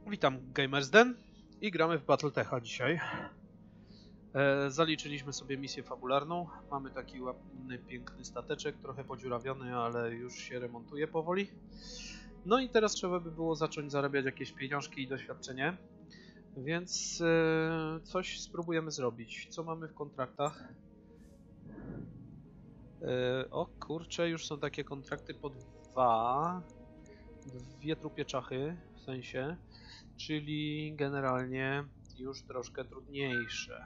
Witam Gamersden i gramy w Battletecha dzisiaj. Zaliczyliśmy sobie misję fabularną. Mamy taki ładny, piękny stateczek, trochę podziurawiony, ale już się remontuje powoli. No i teraz trzeba by było zacząć zarabiać jakieś pieniążki i doświadczenie. Więc coś spróbujemy zrobić. Co mamy w kontraktach? O kurczę, już są takie kontrakty po dwie trupie czachy, w sensie. Czyli generalnie już troszkę trudniejsze.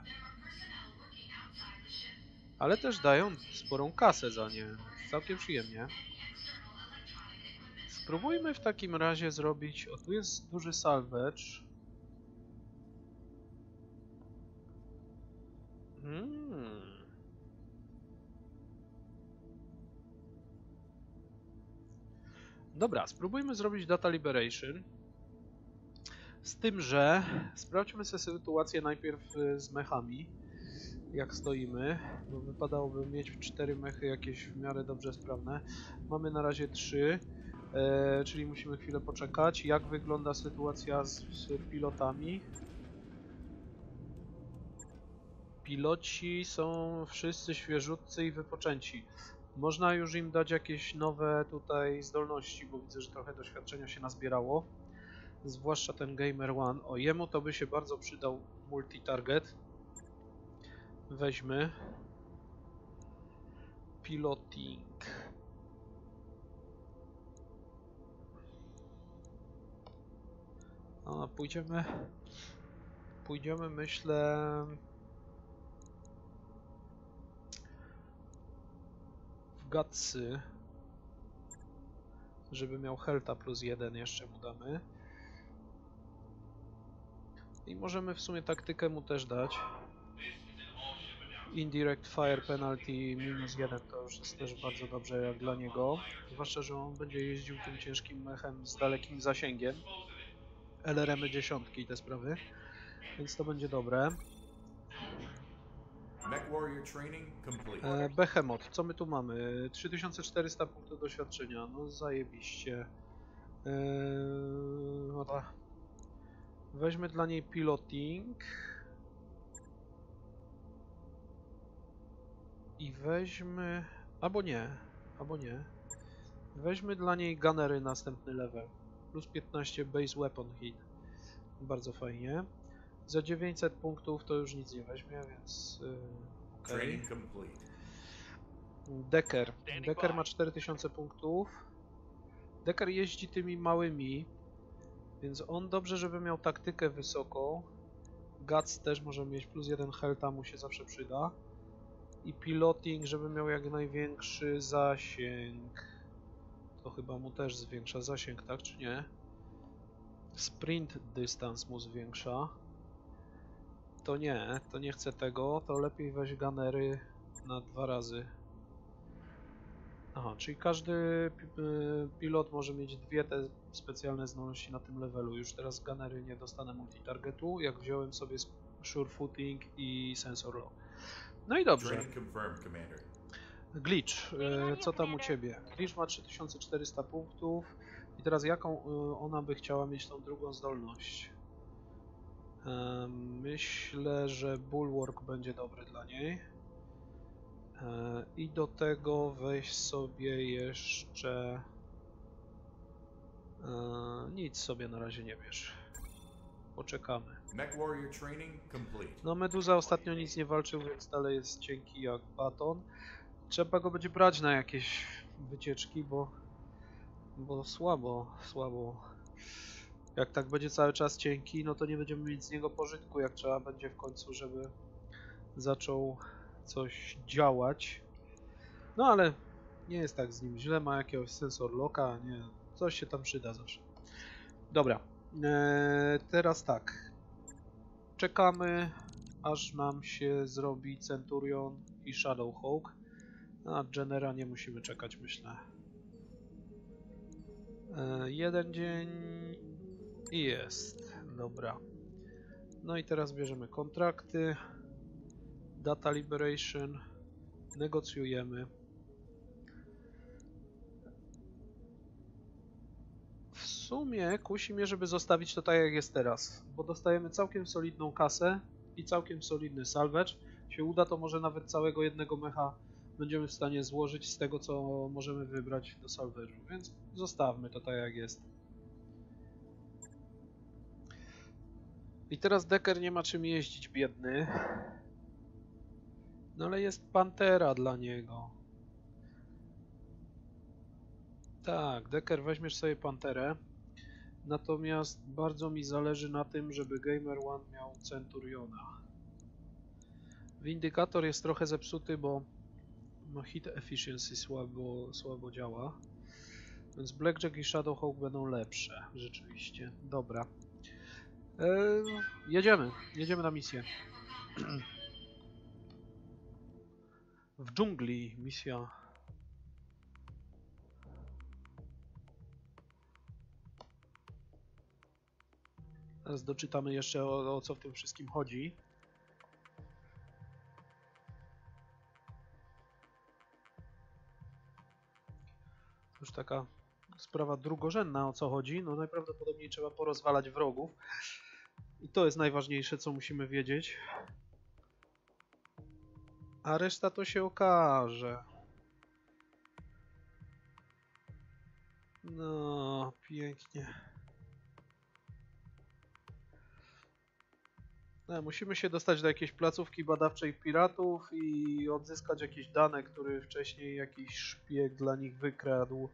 Ale też dają sporą kasę za nie. Całkiem przyjemnie. Spróbujmy w takim razie zrobić... O, tu jest duży salvage. Dobra, spróbujmy zrobić Data Liberation. Z tym, że sprawdźmy sobie sytuację najpierw z mechami, jak stoimy, bo wypadałoby mieć 4 mechy jakieś w miarę dobrze sprawne. Mamy na razie 3, czyli musimy chwilę poczekać. Jak wygląda sytuacja z pilotami? Piloci są wszyscy świeżutcy i wypoczęci. Można już im dać jakieś nowe tutaj zdolności, bo widzę, że trochę doświadczenia się nazbierało. Zwłaszcza ten Gamer One. O, jemu to by się bardzo przydał multi-target. Weźmy. Piloting. A, pójdziemy, myślę... w Gatsy. Żeby miał Helta +1 jeszcze mu damy. I możemy w sumie taktykę mu też dać. Indirect Fire Penalty -1 to już jest też bardzo dobrze jak dla niego. Zwłaszcza, że on będzie jeździł tym ciężkim mechem z dalekim zasięgiem. LRM-y 10 i te sprawy. Więc to będzie dobre. Behemoth, co my tu mamy? 3400 punktów doświadczenia, no zajebiście. Weźmy dla niej piloting. I weźmy... albo nie. Weźmy dla niej gunnery następny level. Plus 15 base weapon hit. Bardzo fajnie. Za 900 punktów to już nic nie weźmie, więc... okay. Decker ma 4000 punktów. Decker jeździ tymi małymi, więc on dobrze, żeby miał taktykę wysoką. Guts też może mieć +1 healtha, mu się zawsze przyda. I piloting, żeby miał jak największy zasięg. To chyba mu też zwiększa zasięg, tak czy nie? Sprint dystans mu zwiększa. To nie chcę tego, to lepiej weź gunnery na 2 razy. Aha, czyli każdy pilot może mieć 2 te specjalne zdolności na tym levelu. Już teraz gunnery nie dostanę multi-targetu, jak wziąłem sobie sure footing i sensor low. No i dobrze. Glitch, co tam u Ciebie? Glitch ma 3400 punktów. I teraz jaką ona by chciała mieć tą drugą zdolność? Myślę, że Bulwark będzie dobry dla niej. I do tego weź sobie jeszcze... nic sobie na razie nie bierz. Poczekamy. No Meduza ostatnio nic nie walczył, więc dalej jest cienki jak baton. Trzeba go będzie brać na jakieś wycieczki, bo słabo. Jak tak będzie cały czas cienki, no to nie będziemy mieć z niego pożytku, jak trzeba będzie w końcu, żeby zaczął coś działać. No ale nie jest tak z nim źle, ma jakiegoś sensor locka, nie, coś się tam przyda zawsze. Dobra, teraz tak. Czekamy, aż nam się zrobi Centurion i Shadowhawk. Na Genera nie musimy czekać, myślę. 1 dzień i jest. Dobra. No i teraz bierzemy kontrakty. Data Liberation. Negocjujemy. sumie kusi mnie, żeby zostawić to tak jak jest teraz, bo dostajemy całkiem solidną kasę i całkiem solidny salvage. Się uda, to może nawet całego jednego mecha będziemy w stanie złożyć z tego, co możemy wybrać do salvage'u, więc zostawmy to tak jak jest. I teraz Decker nie ma czym jeździć, biedny. No ale jest Pantera dla niego. Tak, Decker, weźmiesz sobie Panterę. Natomiast bardzo mi zależy na tym, żeby Gamer One miał Centuriona. Windykator jest trochę zepsuty, bo hit efficiency słabo działa. Więc Blackjack i Shadowhawk będą lepsze, rzeczywiście. Dobra. Jedziemy na misję. W dżungli misja. Teraz doczytamy jeszcze o co w tym wszystkim chodzi. Już taka sprawa drugorzędna, o co chodzi. No najprawdopodobniej trzeba porozwalać wrogów. I to jest najważniejsze, co musimy wiedzieć. A reszta to się okaże. No, pięknie. No, musimy się dostać do jakiejś placówki badawczej piratów i odzyskać jakieś dane, które wcześniej jakiś szpieg dla nich wykradł.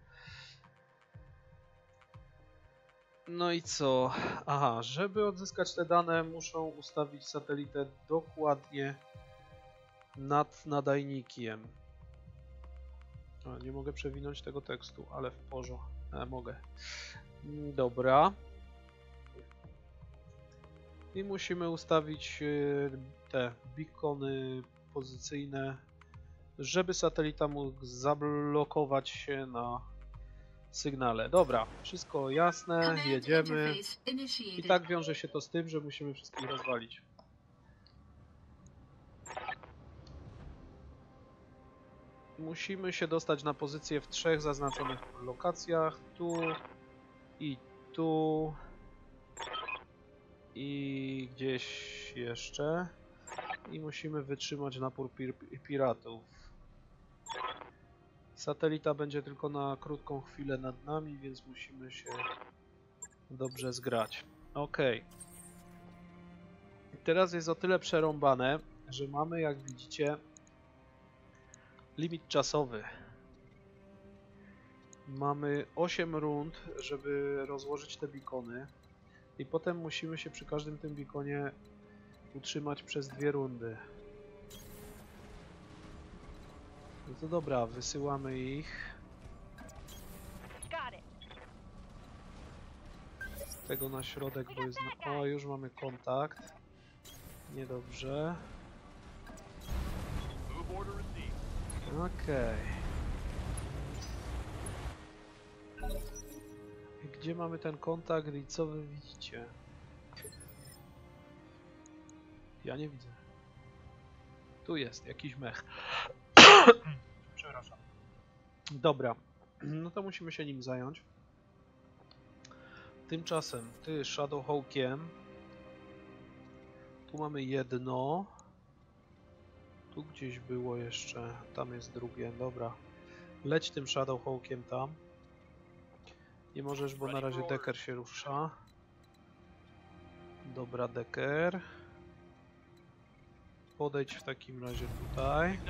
No i co? Aha, żeby odzyskać te dane, muszą ustawić satelitę dokładnie nad nadajnikiem. Nie mogę przewinąć tego tekstu, ale w porządku. Mogę. Dobra. I musimy ustawić te beacony pozycyjne, żeby satelita mógł zablokować się na sygnale. Dobra, wszystko jasne, jedziemy. I tak wiąże się to z tym, że musimy wszystkich rozwalić. Musimy się dostać na pozycję w 3 zaznaczonych lokacjach. Tu i tu. I gdzieś jeszcze. I musimy wytrzymać napór piratów. Satelita będzie tylko na krótką chwilę nad nami, więc musimy się dobrze zgrać. Ok. Teraz jest o tyle przerąbane, że mamy, jak widzicie, limit czasowy. Mamy 8 rund, żeby rozłożyć te beacony. I potem musimy się przy każdym tym beaconie utrzymać przez 2 rundy. No to dobra, wysyłamy ich. Tego na środek, bo jest... O, już mamy kontakt. Niedobrze. Okej. Gdzie mamy ten kontakt i co wy widzicie? Ja nie widzę. Tu jest jakiś mech. Przepraszam. Dobra. No to musimy się nim zająć. Tymczasem ty Shadowhawkiem. Tu mamy jedno. Tu gdzieś było jeszcze. Tam jest drugie. Dobra. Leć tym Shadowhawkiem tam. Nie możesz, bo na razie Decker się rusza. Dobra, Decker. Podejdź w takim razie tutaj.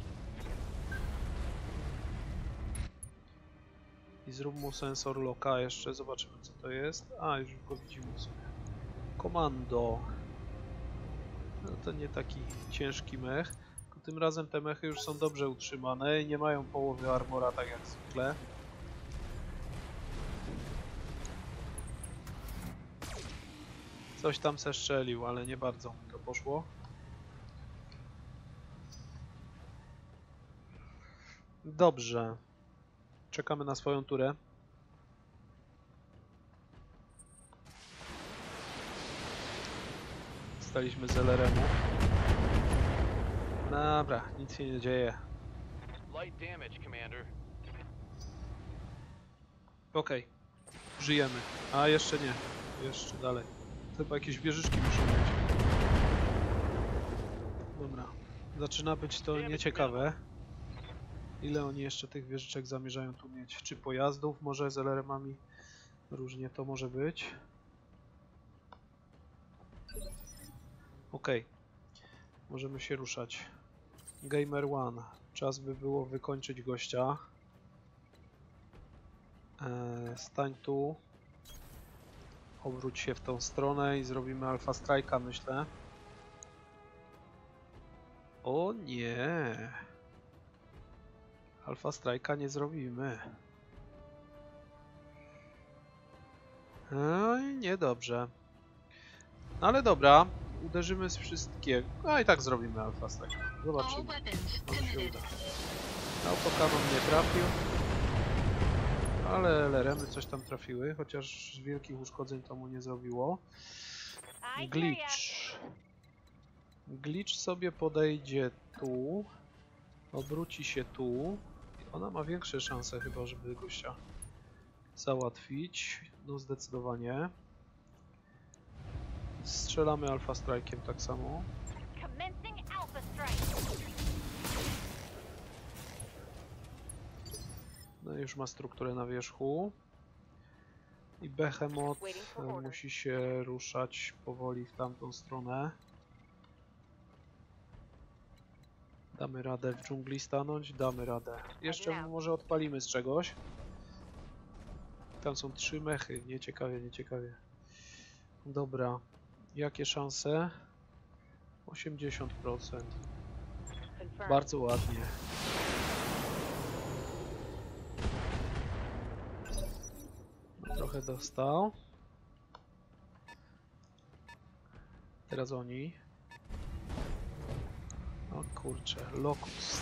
I zrób mu sensor locka jeszcze. Zobaczymy, co to jest. A, już go widzimy sobie. Komando. No to nie taki ciężki mech. Tylko tym razem te mechy już są dobrze utrzymane i nie mają połowy armora, tak jak zwykle. Coś tam se strzelił, ale nie bardzo mi to poszło. Dobrze. Czekamy na swoją turę. Staliśmy z LRM-u. Dobra, nic się nie dzieje. Okej. Żyjemy. A jeszcze nie. Jeszcze dalej. Chyba jakieś wieżyczki muszą mieć. Dobra. Zaczyna być to nieciekawe. Ile oni jeszcze tych wieżyczek zamierzają tu mieć? Czy pojazdów może z LRM-ami? Różnie to może być. Okej. Możemy się ruszać. Gamer One. Czas by było wykończyć gościa. Stań tu. Obróć się w tą stronę i zrobimy Alpha Strike'a, myślę. O nie. Alpha Strike'a nie zrobimy. Niedobrze. No ale dobra. Uderzymy z wszystkiego. No i tak zrobimy Alpha Strike'a. Zobaczymy. Może się uda. Autokanon nie trafił. Ale LRM-y coś tam trafiły, chociaż wielkich uszkodzeń to mu nie zrobiło. Glitch. Glitch sobie podejdzie tu. Obróci się tu. Ona ma większe szanse chyba, żeby gościa załatwić. No zdecydowanie. Strzelamy Alpha Strike'iem tak samo. No już ma strukturę na wierzchu. I Behemoth musi się ruszać powoli w tamtą stronę. Damy radę w dżungli stanąć? Damy radę. Jeszcze może odpalimy z czegoś. Tam są 3 mechy. Nieciekawie, nieciekawie. Dobra. Jakie szanse? 80%. Bardzo ładnie. Trochę dostał. Teraz oni. O kurczę, Locust.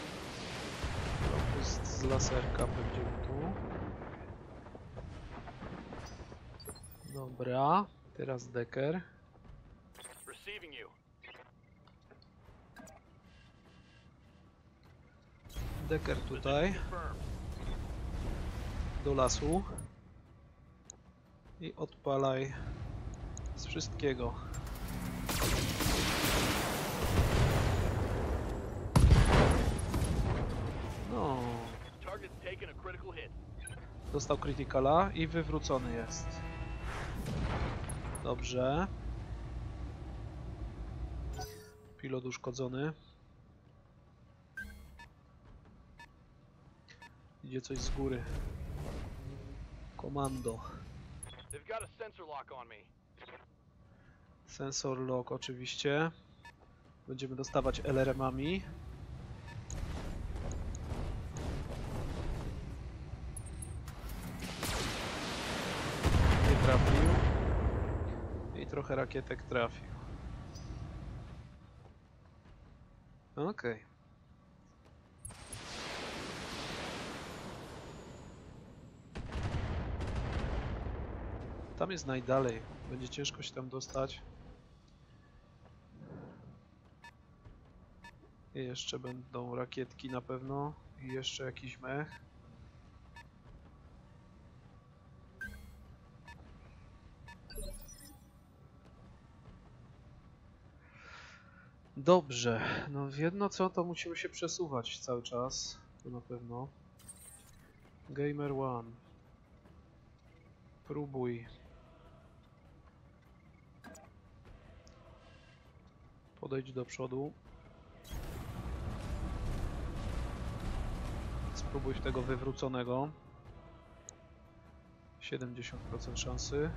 Locust z laserka będzie tu. Dobra, teraz Decker. Decker tutaj. Do lasu. I odpalaj z wszystkiego. No. Dostał criticala i wywrócony jest. Dobrze. Pilot uszkodzony. Idzie coś z góry. Komando. Sensor lock oczywiście. Będziemy dostawać LRM-ami. Nie trafił. I trochę rakietek trafił. Okej. Tam jest najdalej. Będzie ciężko się tam dostać. I jeszcze będą rakietki na pewno. I jeszcze jakiś mech. Dobrze. No jedno co, to musimy się przesuwać cały czas. To na pewno. Gamer One. Próbuj. Podejdź do przodu. Spróbuj w tego wywróconego. 70% szansy.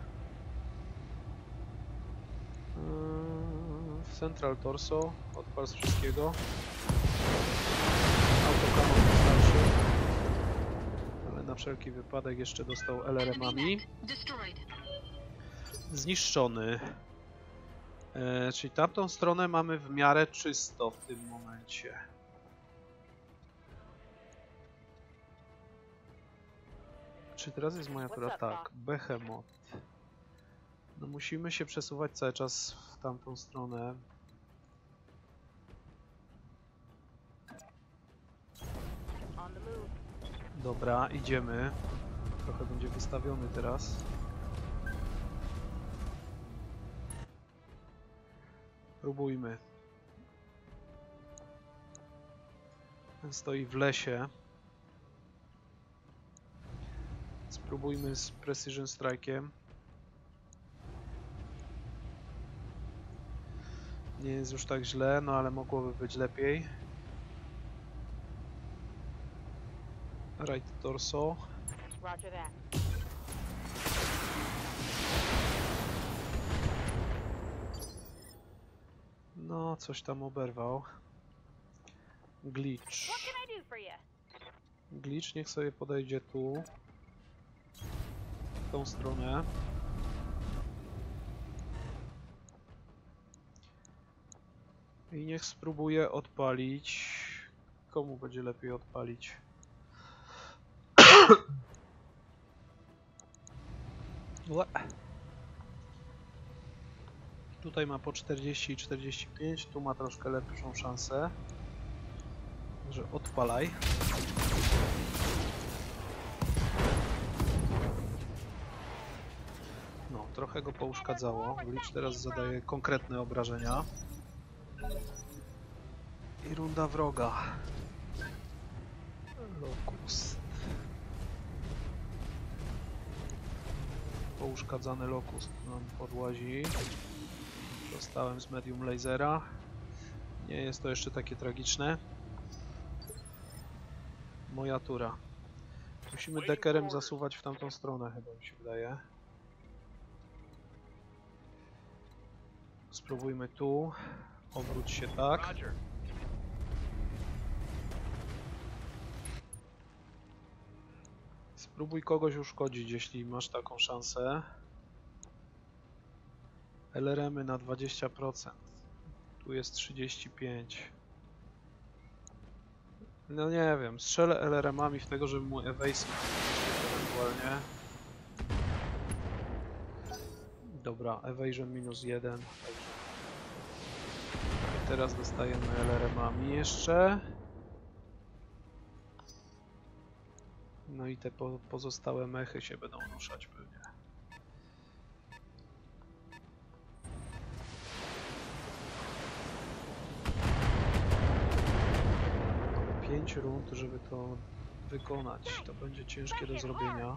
Central Torso. Odpal z wszystkiego. Autokanon wystarczy. Ale na wszelki wypadek jeszcze dostał LRM-ami. Zniszczony. Czyli tamtą stronę mamy w miarę czysto w tym momencie. Czy teraz jest moja tura? Tak, Behemoth. No musimy się przesuwać cały czas w tamtą stronę. Dobra, idziemy. trochę będzie wystawiony teraz. Próbujmy. Ten stoi w lesie. Spróbujmy z Precision Strike'iem. Nie jest już tak źle, no ale mogłoby być lepiej. Right torso. No, coś tam oberwał. Glitch. Glitch niech sobie podejdzie tu. W tą stronę. I niech spróbuje odpalić. Komu będzie lepiej odpalić? Tutaj ma po 40 i 45, tu ma troszkę lepszą szansę, że odpalaj. No, trochę go pouszkadzało. Glitch teraz zadaje konkretne obrażenia. I runda wroga. Locust. Pouszkadzany Locust nam podłazi. Dostałem z medium lasera. Nie jest to jeszcze takie tragiczne. Moja tura. Musimy dekerem zasuwać w tamtą stronę, chyba mi się wydaje. Spróbujmy tu. Obróć się tak. Spróbuj kogoś uszkodzić, jeśli masz taką szansę. LRM-y na 20%. Tu jest 35%. No nie wiem, strzelę LRM-ami w tego, żeby mu evase ewentualnie. Dobra, evasion -1. I teraz dostajemy LRM-ami jeszcze. No i te pozostałe mechy się będą ruszać pewnie. Mamy 5 rund, żeby to wykonać. To będzie ciężkie do zrobienia.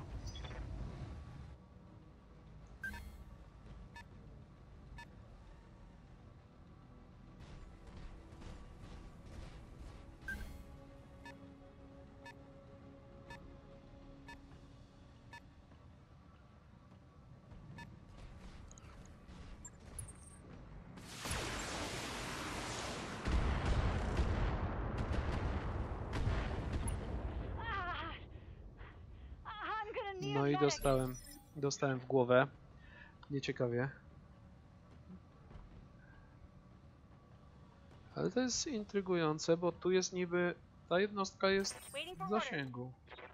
No i dostałem w głowę. Nieciekawie. Ale to jest intrygujące, bo tu jest niby... Ta jednostka jest w zasięgu.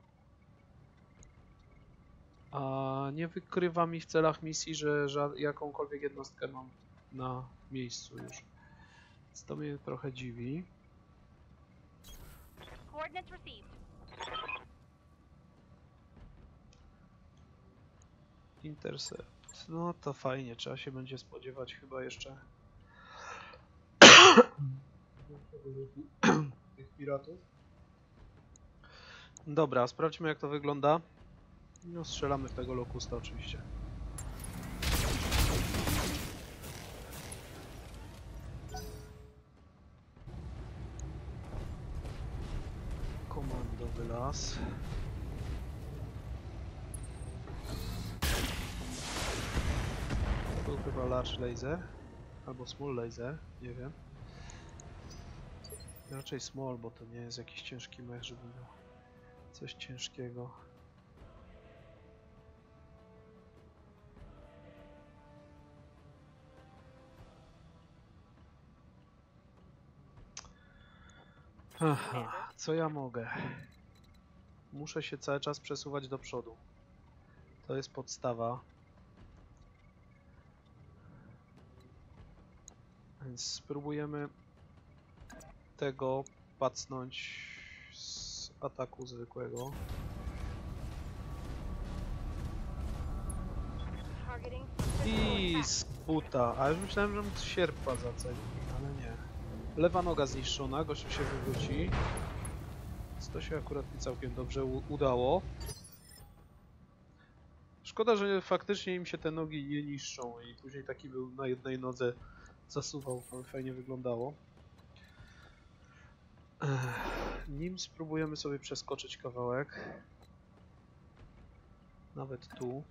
A nie wykrywa mi w celach misji, że jakąkolwiek jednostkę mam na miejscu już. Więc to mnie trochę dziwi. Intercept. No to fajnie, trzeba się będzie spodziewać chyba jeszcze tych piratów. Dobra, sprawdźmy jak to wygląda. No strzelamy w tego Locusta oczywiście. Komandowy las. To był chyba large laser. Albo small laser, nie wiem. Raczej small, bo to nie jest jakiś ciężki mech, żeby miał coś ciężkiego. Aha, co ja mogę? Muszę się cały czas przesuwać do przodu. To jest podstawa. Więc spróbujemy tego pacnąć z ataku zwykłego. I z buta. A już myślałem, że mu sierpa zaceli, ale nie. Lewa noga zniszczona, gościu się wywróci. Więc to się akurat mi całkiem dobrze udało. Szkoda, że faktycznie im się te nogi nie niszczą i później taki był na jednej nodze zasuwał, ale fajnie wyglądało. Nim spróbujemy sobie przeskoczyć kawałek. Nawet tu.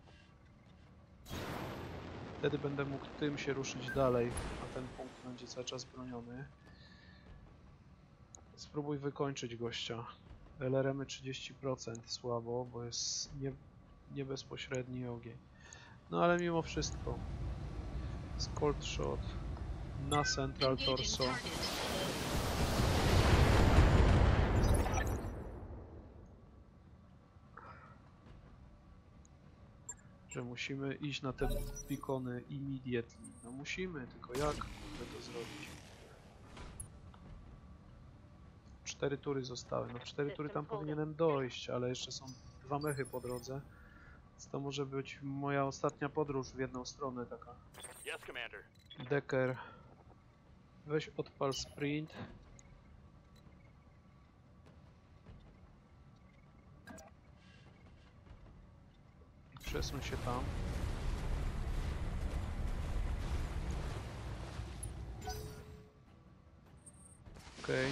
Wtedy będę mógł tym się ruszyć dalej, a ten punkt będzie cały czas broniony. Spróbuj wykończyć gościa. LRM-y 30% słabo, bo jest nie bezpośredni ogień. No ale mimo wszystko. Cold shot na central torso. Że musimy iść na te beacony immediately. No musimy, tylko jak to zrobić? 4 tury zostały. No 4 tury tam powinienem dojść, ale jeszcze są 2 mechy po drodze. Więc to może być moja ostatnia podróż w jedną stronę taka. Decker. Weź odpal sprint. I przesuń się tam. Okej.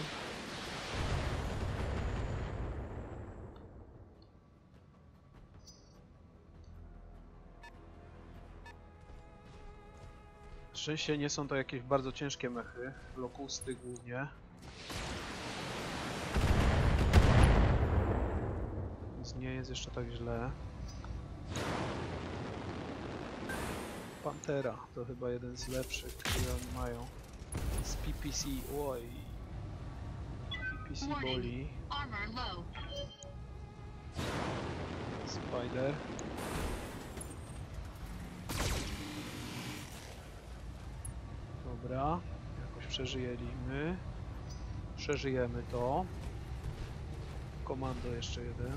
Szczęście nie są to jakieś bardzo ciężkie mechy, lokusty głównie. Więc nie jest jeszcze tak źle. Pantera to chyba jeden z lepszych, które oni mają. Z PPC, oj. PPC boli. Spider. Dobra, jakoś przeżyjemy. Przeżyjemy to. Komando jeszcze jeden.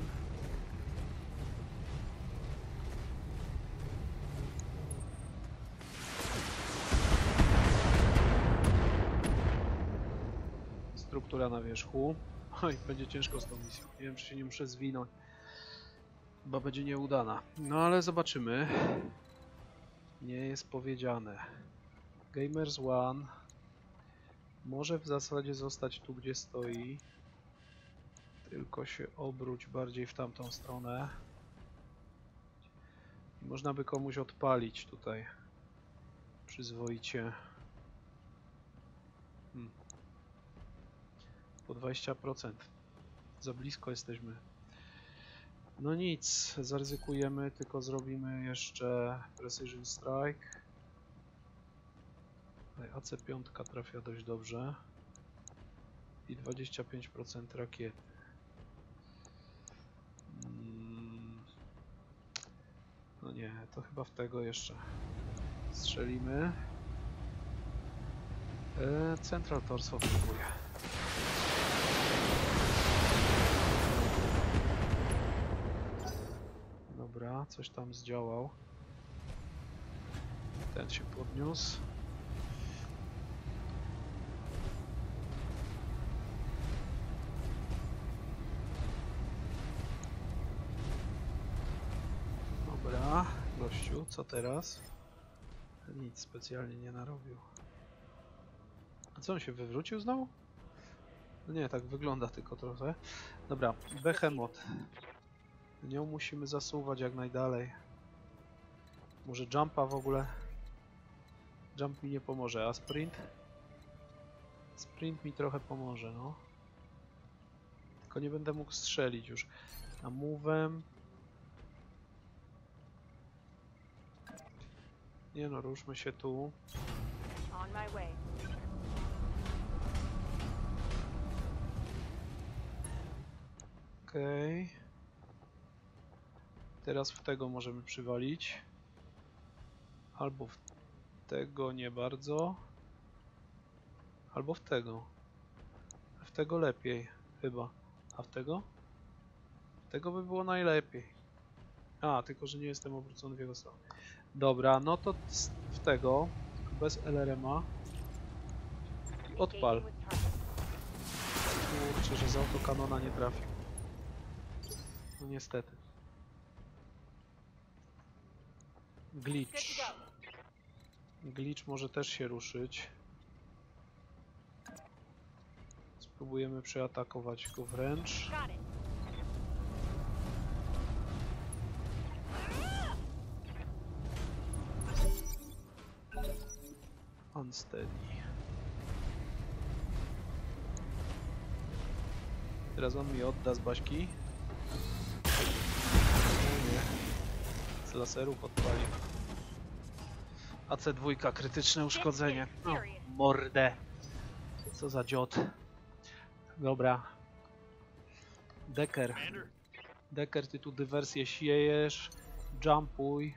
Struktura na wierzchu. Oj, będzie ciężko z tą misją. Nie wiem, czy się nie muszę zwinąć. Chyba będzie nieudana. No ale zobaczymy. Nie jest powiedziane. Gamers One może w zasadzie zostać tu, gdzie stoi. Tylko się obróć bardziej w tamtą stronę. I można by komuś odpalić tutaj. Przyzwoicie. Po 20%. Za blisko jesteśmy. No nic, zaryzykujemy, tylko zrobimy jeszcze Precision Strike. AC5 trafia dość dobrze. I 25% rakiety. No nie, to chyba w tego jeszcze strzelimy. Central Torso próbuję. Dobra, coś tam zdziałał. Ten się podniósł. Dobra, gościu, co teraz? Nic specjalnie nie narobił. A co, on się wywrócił znowu? No nie, tak wygląda tylko trochę. Dobra, Behemoth. Nią musimy zasuwać jak najdalej. Może jumpa w ogóle? Jump mi nie pomoże, a sprint? Sprint mi trochę pomoże, no. Tylko nie będę mógł strzelić już. A move'em... Nie no, ruszmy się tu. Okej. Teraz w tego możemy przywalić. Albo w tego nie bardzo. Albo w tego. W tego lepiej, chyba. A w tego? W tego by było najlepiej. A, tylko że nie jestem obrócony w jego stronę. Dobra, no to w tego, bez LRM-a. Odpal. Kurczę, że z autokanona nie trafił. No niestety. Glitch. Glitch może też się ruszyć. Spróbujemy przeatakować go wręcz. Unsteady. Teraz on mi odda z baśki. Nie. Z laserów odpalił. AC2, krytyczne uszkodzenie. No, mordę. Co za dziot. Dobra. Decker. Decker, ty tu dywersję siejesz. Jumpuj.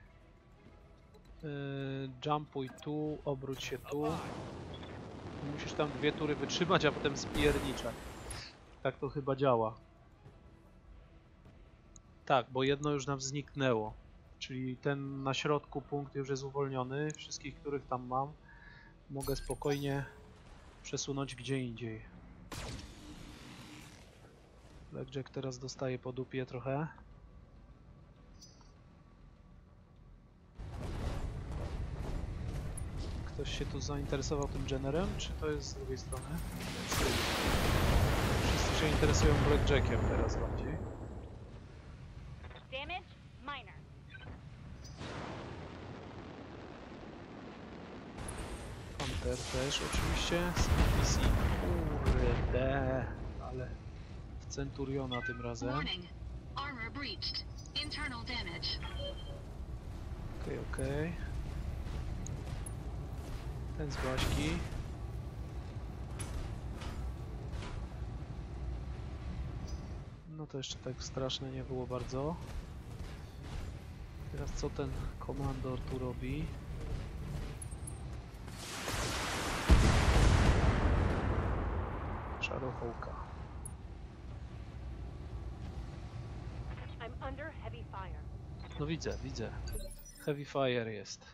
Jumpuj tu, obróć się tu. Musisz tam 2 tury wytrzymać, a potem spierniczać. Tak to chyba działa. Tak, bo jedno już nam zniknęło. Czyli ten na środku punkt już jest uwolniony. Wszystkich, których tam mam, mogę spokojnie przesunąć gdzie indziej. Blackjack teraz dostaje po dupie trochę. Ktoś się tu zainteresował tym Jennerem, czy to jest z drugiej strony? Wszyscy się interesują Blackjackiem teraz bardziej. Panther też oczywiście. CPC. Kurde, ale w Centuriona tym razem. Okej. Ten z Baśki. No to jeszcze tak straszne nie było bardzo. Teraz co ten komandor tu robi? Szarochołka. No widzę. Heavy fire jest.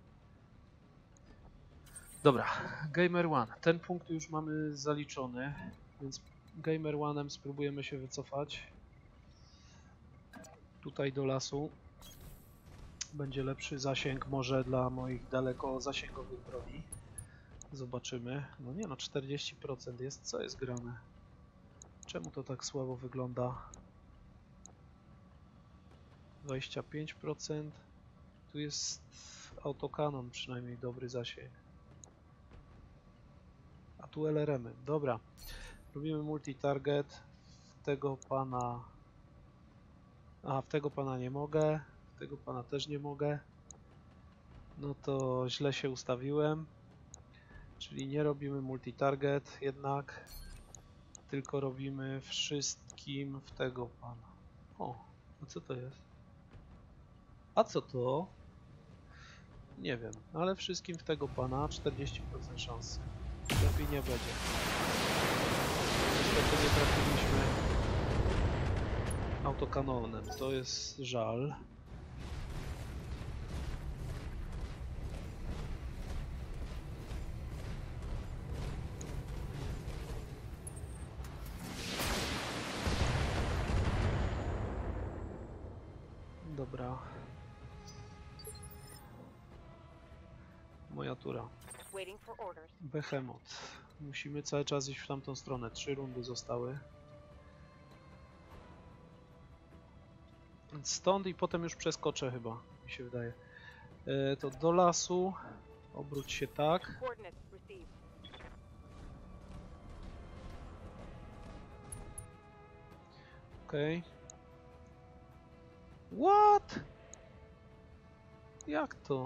Dobra, Gamer One. Ten punkt już mamy zaliczony, więc Gamer One'em spróbujemy się wycofać. Tutaj do lasu. Będzie lepszy zasięg może dla moich daleko-zasięgowych broni. Zobaczymy. No nie no, 40% jest. Co jest grane? Czemu to tak słabo wygląda? 25%. Tu jest autokanon, przynajmniej dobry zasięg. A tu LRM-y. Dobra. Robimy multi-target. W tego pana... A, w tego pana nie mogę. W tego pana też nie mogę. No to źle się ustawiłem. Czyli nie robimy multi-target jednak. Tylko robimy wszystkim w tego pana. O, a co to jest? A co to? Nie wiem, ale wszystkim w tego pana 40% szansy. Lepiej nie będzie. Niestety nie trafiliśmy autokanonem. To jest żal. Dobra. Moja tura. Behemoth. Musimy cały czas iść w tamtą stronę. 3 rundy zostały. Stąd i potem już przeskoczę chyba, mi się wydaje. To do lasu. Obróć się tak. Okej. What? Jak to?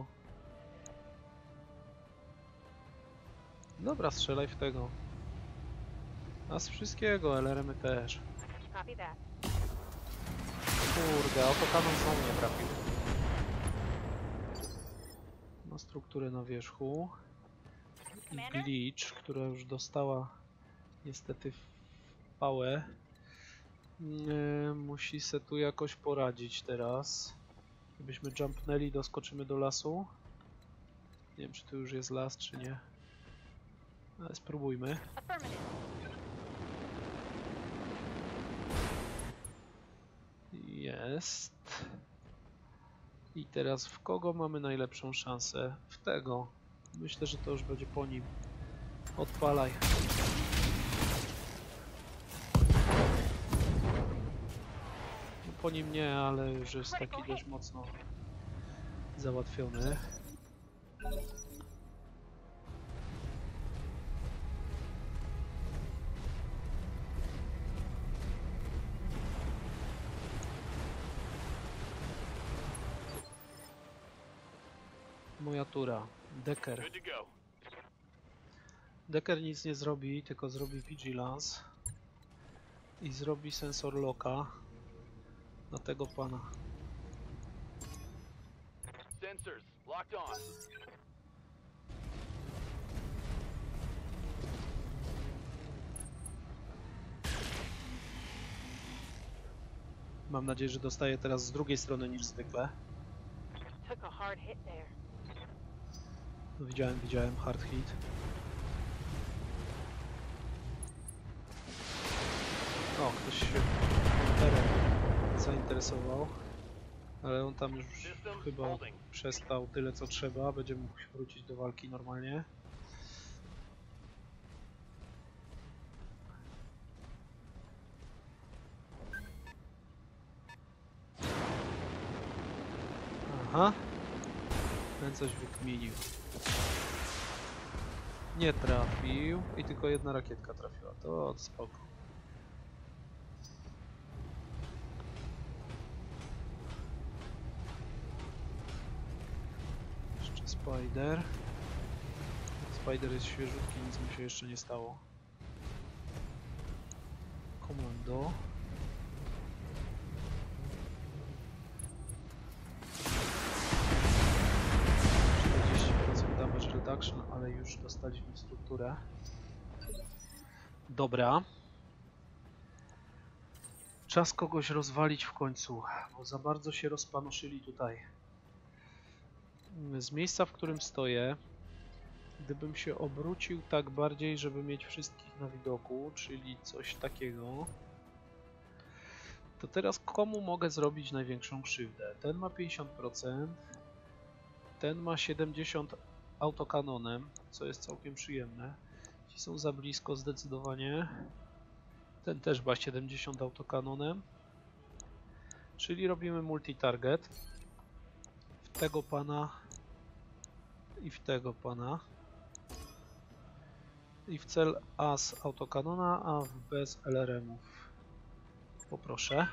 Dobra, strzelaj w tego. A z wszystkiego, LRM-y też. Kurde, autokanon znowu nie trafił. Ma strukturę na wierzchu. I glitch, która już dostała niestety pałę. Musi se tu jakoś poradzić teraz. Gdybyśmy jumpnęli, doskoczymy do lasu. Nie wiem, czy tu już jest las, czy nie. Ale spróbujmy. Jest. I teraz w kogo mamy najlepszą szansę? W tego. Myślę, że to już będzie po nim. Odpalaj. No po nim nie, ale już jest taki dość mocno załatwiony. Moja tura. Decker. Decker nic nie zrobi, tylko zrobi Vigilance i zrobi sensor locka na tego pana. Mam nadzieję, że dostaję teraz z drugiej strony niż zwykle. No, widziałem hard hit. O, ktoś się zainteresował, ale on tam już chyba przestał tyle co trzeba, będzie mógł wrócić do walki normalnie. Aha, ten coś wykminił. Nie trafił i tylko jedna rakietka trafiła, to spoko. Jeszcze Spider. Spider jest świeżutki, nic mu się jeszcze nie stało. Komando. Damage reduction, ale już dostaliśmy strukturę. Dobra. Czas kogoś rozwalić w końcu, bo za bardzo się rozpanoszyli tutaj. Z miejsca, w którym stoję, gdybym się obrócił tak bardziej, żeby mieć wszystkich na widoku, czyli coś takiego, to teraz komu mogę zrobić największą krzywdę? Ten ma 50%, ten ma 70% autokanonem, co jest całkiem przyjemne. Ci są za blisko zdecydowanie. Ten też ma 70 autokanonem. Czyli robimy multi-target. W tego pana i w tego pana. I w cel A z autokanona, a w B z LRM-ów. Poproszę.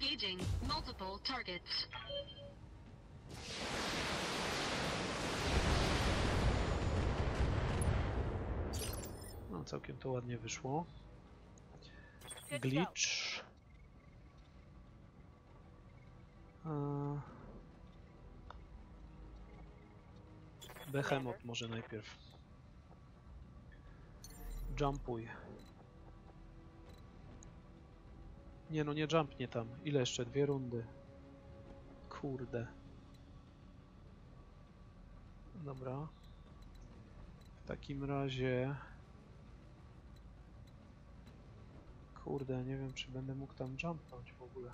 No, całkiem to ładnie wyszło. Glitch. Behemoth może najpierw. Jumpuj. Nie no, nie jumpnie tam. Ile jeszcze? 2 rundy. Kurde. Dobra. W takim razie... Kurde, nie wiem, czy będę mógł tam jumpnąć w ogóle.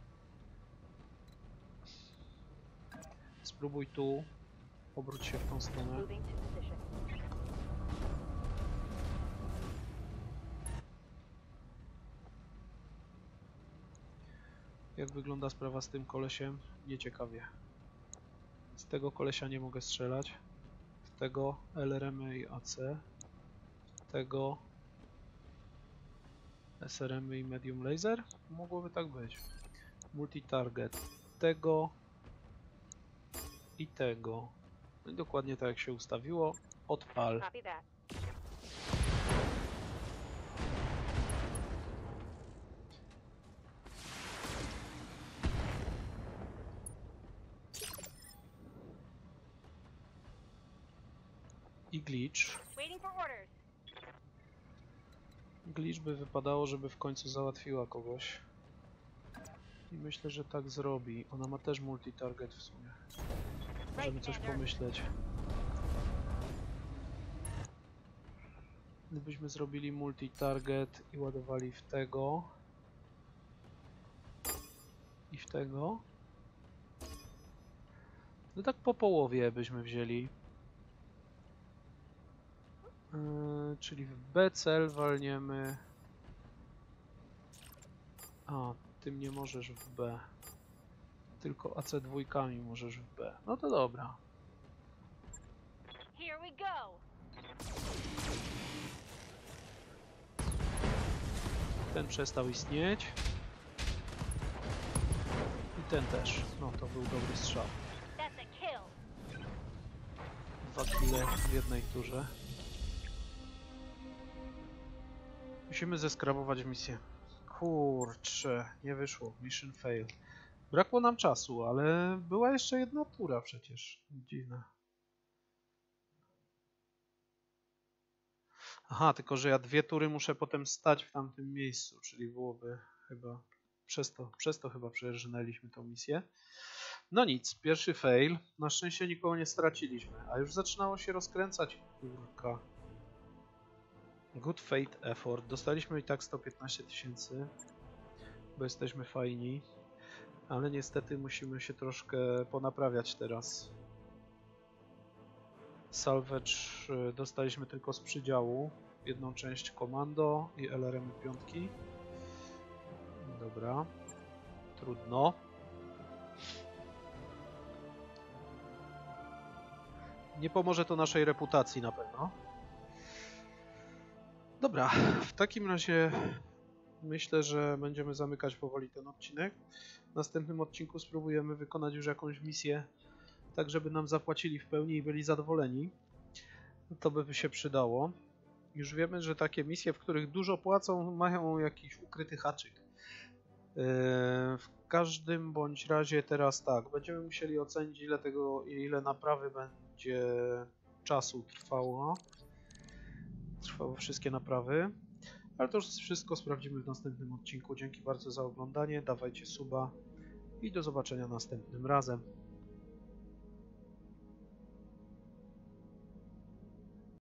Spróbuj tu. Obróć się w tą stronę. Jak wygląda sprawa z tym kolesiem? Nieciekawie. Z tego kolesia nie mogę strzelać. Z tego LRM i AC. Z tego SRM i medium laser? Mogłoby tak być. Multi-target. Tego i tego. No i dokładnie tak jak się ustawiło. Odpal. I glitch. Glitch by wypadało, żeby w końcu załatwiła kogoś. I myślę, że tak zrobi. Ona ma też multi-target w sumie. Możemy coś pomyśleć. Gdybyśmy zrobili multi-target i ładowali w tego i w tego, no tak po połowie byśmy wzięli. Czyli w B cel walniemy. A, tym nie możesz w B. Tylko AC2 możesz w B. No to dobra. Ten przestał istnieć. I ten też. No to był dobry strzał. 2 kile w jednej turze. Musimy zeskrabować misję. Kurczę, nie wyszło. Mission fail. Brakło nam czasu, ale była jeszcze jedna tura przecież. Dziwne. Aha, tylko że ja 2 tury muszę potem stać w tamtym miejscu, czyli byłoby chyba... Przez to chyba przerżnęliśmy tą misję. No nic, pierwszy fail. Na szczęście nikogo nie straciliśmy, a już zaczynało się rozkręcać. Kurka. Good faith effort. Dostaliśmy i tak 115 000, bo jesteśmy fajni. Ale niestety musimy się troszkę ponaprawiać teraz. Salvage dostaliśmy tylko z przydziału. Jedną część komando i LRM 5. Dobra. Trudno. Nie pomoże to naszej reputacji na pewno. Dobra, w takim razie myślę, że będziemy zamykać powoli ten odcinek. W następnym odcinku spróbujemy wykonać już jakąś misję, tak żeby nam zapłacili w pełni i byli zadowoleni. To by się przydało. Już wiemy, że takie misje, w których dużo płacą, mają jakiś ukryty haczyk. W każdym bądź razie teraz tak, będziemy musieli ocenić, ile naprawy będzie czasu trwało wszystkie naprawy, ale to już wszystko sprawdzimy w następnym odcinku. Dzięki bardzo za oglądanie, dawajcie suba i do zobaczenia następnym razem.